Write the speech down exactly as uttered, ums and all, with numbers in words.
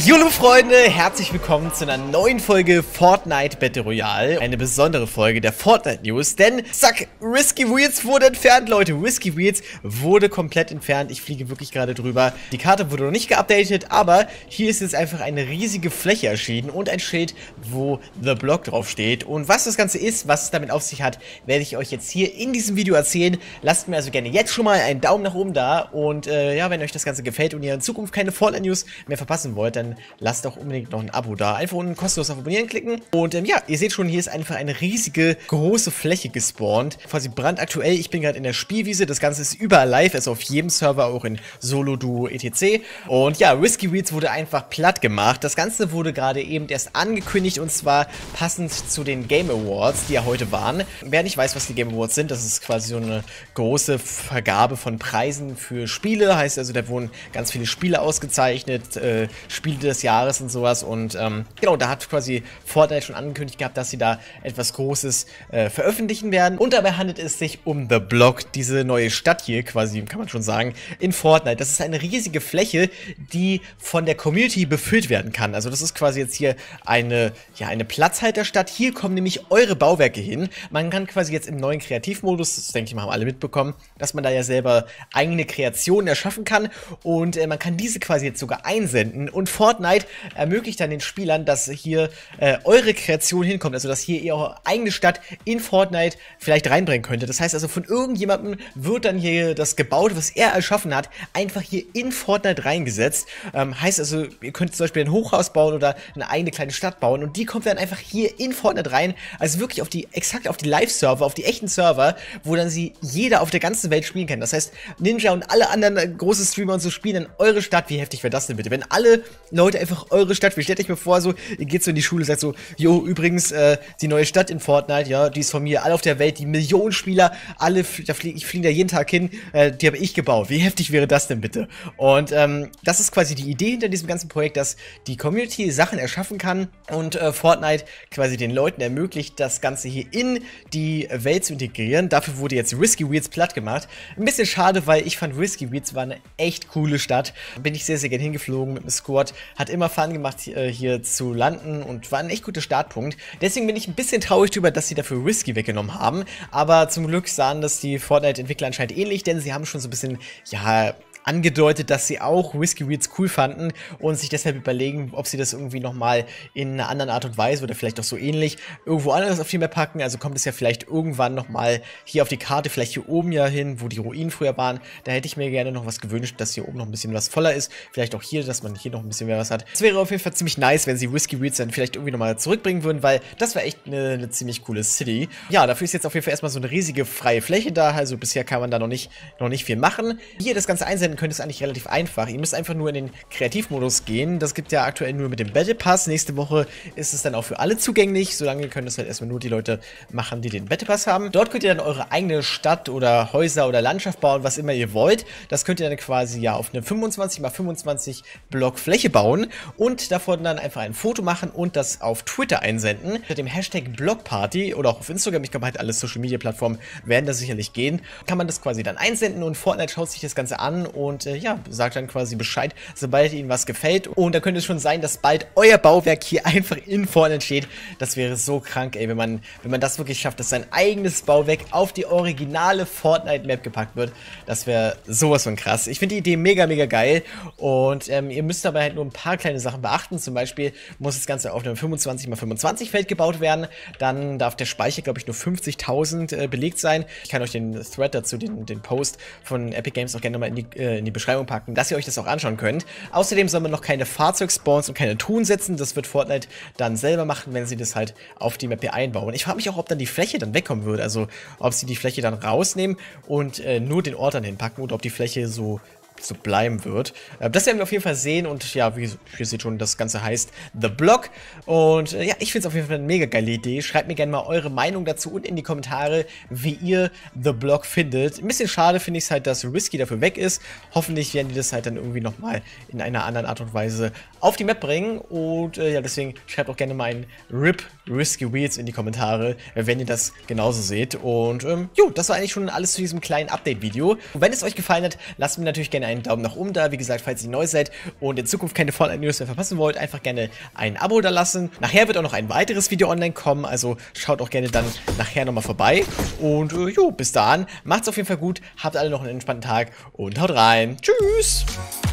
Hallo Freunde, herzlich willkommen zu einer neuen Folge Fortnite Battle Royale. Eine besondere Folge der Fortnite News, denn zack, Risky Wheels wurde entfernt, Leute. Risky Wheels wurde komplett entfernt. Ich fliege wirklich gerade drüber. Die Karte wurde noch nicht geupdatet, aber hier ist jetzt einfach eine riesige Fläche erschienen und ein Schild, wo The Block drauf steht. Und was das Ganze ist, was es damit auf sich hat, werde ich euch jetzt hier in diesem Video erzählen. Lasst mir also gerne jetzt schon mal einen Daumen nach oben da. Und äh, ja, wenn euch das Ganze gefällt und ihr in Zukunft keine Fortnite News mehr verpassen wollt, dann lasst doch unbedingt noch ein Abo da. Einfach unten kostenlos auf Abonnieren klicken. Und ähm, ja, ihr seht schon, hier ist einfach eine riesige, große Fläche gespawnt. Quasi brandaktuell. Ich bin gerade in der Spielwiese. Das Ganze ist überall live, also auf jedem Server, auch in Solo, Duo, et cetera. Und ja, Risky Wheels wurde einfach platt gemacht. Das Ganze wurde gerade eben erst angekündigt und zwar passend zu den Game Awards, die ja heute waren. Wer nicht weiß, was die Game Awards sind, das ist quasi so eine große Vergabe von Preisen für Spiele. Heißt also, da wurden ganz viele Spiele ausgezeichnet, äh, Spiele des Jahres und sowas. Und ähm, genau, da hat quasi Fortnite schon angekündigt gehabt, dass sie da etwas Großes äh, veröffentlichen werden. Und dabei handelt es sich um The Block, diese neue Stadt hier quasi, kann man schon sagen, in Fortnite. Das ist eine riesige Fläche, die von der Community befüllt werden kann. Also das ist quasi jetzt hier eine, ja, eine Platzhalterstadt. Hier kommen nämlich eure Bauwerke hin. Man kann quasi jetzt im neuen Kreativmodus, das denke ich mal, haben alle mitbekommen, dass man da ja selber eigene Kreationen erschaffen kann. Und äh, man kann diese quasi jetzt sogar einsenden. Und Fortnite ermöglicht dann den Spielern, dass hier äh, eure Kreation hinkommt. Also dass hier ihr eure eigene Stadt in Fortnite vielleicht reinbringen könnte. Das heißt also, von irgendjemandem wird dann hier das gebaut, was er erschaffen hat, einfach hier in Fortnite reingesetzt. Ähm, heißt also, ihr könnt zum Beispiel ein Hochhaus bauen oder eine eigene kleine Stadt bauen und die kommt dann einfach hier in Fortnite rein. Also wirklich auf die, exakt auf die Live-Server, auf die echten Server, wo dann sie jeder auf der ganzen Welt spielen kann. Das heißt, Ninja und alle anderen äh, große Streamer und so spielen dann eure Stadt. Wie heftig wäre das denn bitte? Wenn alle Leute einfach eure Stadt, wie stellt euch mir vor, so, ihr geht so in die Schule und sagt so, jo, übrigens, äh, die neue Stadt in Fortnite, ja, die ist von mir, alle auf der Welt, die Millionen Spieler, alle, da flieg, ich fliege da jeden Tag hin, äh, die habe ich gebaut. Wie heftig wäre das denn bitte? Und ähm, das ist quasi die Idee hinter diesem ganzen Projekt, dass die Community Sachen erschaffen kann und äh, Fortnite quasi den Leuten ermöglicht, das Ganze hier in die Welt zu integrieren. Dafür wurde jetzt Risky Wheels platt gemacht. Ein bisschen schade, weil ich fand, Risky Wheels war eine echt coole Stadt. Bin ich sehr, sehr gerne hingeflogen mit dem Squad. Hat immer Fun gemacht, hier, hier zu landen und war ein echt guter Startpunkt. Deswegen bin ich ein bisschen traurig darüber, dass sie dafür Risky weggenommen haben. Aber zum Glück sahen das die Fortnite-Entwickler anscheinend ähnlich, denn sie haben schon so ein bisschen, ja, angedeutet, dass sie auch Risky Wheels cool fanden und sich deshalb überlegen, ob sie das irgendwie nochmal in einer anderen Art und Weise oder vielleicht auch so ähnlich irgendwo anders auf die Map packen. Also kommt es ja vielleicht irgendwann nochmal hier auf die Karte, vielleicht hier oben ja hin, wo die Ruinen früher waren. Da hätte ich mir gerne noch was gewünscht, dass hier oben noch ein bisschen was voller ist. Vielleicht auch hier, dass man hier noch ein bisschen mehr was hat. Es wäre auf jeden Fall ziemlich nice, wenn sie Risky Wheels dann vielleicht irgendwie nochmal zurückbringen würden, weil das war echt eine, eine ziemlich coole City. Ja, dafür ist jetzt auf jeden Fall erstmal so eine riesige freie Fläche da. Also bisher kann man da noch nicht, noch nicht viel machen. Hier das Ganze einsenden könnt, ist eigentlich relativ einfach. Ihr müsst einfach nur in den Kreativmodus gehen. Das gibt ja aktuell nur mit dem Battle Pass. Nächste Woche ist es dann auch für alle zugänglich. Solange können das halt erstmal nur die Leute machen, die den Battle Pass haben. Dort könnt ihr dann eure eigene Stadt oder Häuser oder Landschaft bauen, was immer ihr wollt. Das könnt ihr dann quasi ja auf eine fünfundzwanzig mal fünfundzwanzig Block Fläche bauen und davon dann einfach ein Foto machen und das auf Twitter einsenden. Mit dem Hashtag Blockparty oder auch auf Instagram, ich glaube halt alle Social Media Plattformen werden da sicherlich gehen, kann man das quasi dann einsenden und Fortnite schaut sich das Ganze an und äh, ja, sagt dann quasi Bescheid, sobald ihnen was gefällt. Und da könnte es schon sein, dass bald euer Bauwerk hier einfach in Fortnite steht. Das wäre so krank, ey, wenn man, wenn man das wirklich schafft, dass sein eigenes Bauwerk auf die originale Fortnite-Map gepackt wird. Das wäre sowas von krass. Ich finde die Idee mega, mega geil. Und ähm, ihr müsst dabei halt nur ein paar kleine Sachen beachten. Zum Beispiel muss das Ganze auf einem fünfundzwanzig mal fünfundzwanzig Feld gebaut werden. Dann darf der Speicher, glaube ich, nur fünfzigtausend äh, belegt sein. Ich kann euch den Thread dazu, den, den Post von Epic Games auch gerne nochmal in die, äh, in die Beschreibung packen, dass ihr euch das auch anschauen könnt. Außerdem soll man noch keine Fahrzeugspawns und keine Truhen setzen. Das wird Fortnite dann selber machen, wenn sie das halt auf die Map hier einbauen. Ich frage mich auch, ob dann die Fläche dann wegkommen würde. Also ob sie die Fläche dann rausnehmen und äh, nur den Ort dann hinpacken oder ob die Fläche so so bleiben wird. Das werden wir auf jeden Fall sehen und ja, wie ihr seht schon, das Ganze heißt The Block und äh, ja, ich finde es auf jeden Fall eine mega geile Idee. Schreibt mir gerne mal eure Meinung dazu und in die Kommentare, wie ihr The Block findet. Ein bisschen schade finde ich es halt, dass Risky dafür weg ist. Hoffentlich werden die das halt dann irgendwie nochmal in einer anderen Art und Weise auf die Map bringen und äh, ja, deswegen schreibt auch gerne mal ein R I P Risky Wheels in die Kommentare, wenn ihr das genauso seht und ähm, jo, das war eigentlich schon alles zu diesem kleinen Update-Video. Und wenn es euch gefallen hat, lasst mir natürlich gerne einen Daumen nach oben da. Wie gesagt, falls ihr neu seid und in Zukunft keine Fortnite-News mehr verpassen wollt, einfach gerne ein Abo da lassen. Nachher wird auch noch ein weiteres Video online kommen, also schaut auch gerne dann nachher nochmal vorbei. Und äh, jo, bis dahin, macht's auf jeden Fall gut, habt alle noch einen entspannten Tag und haut rein. Tschüss!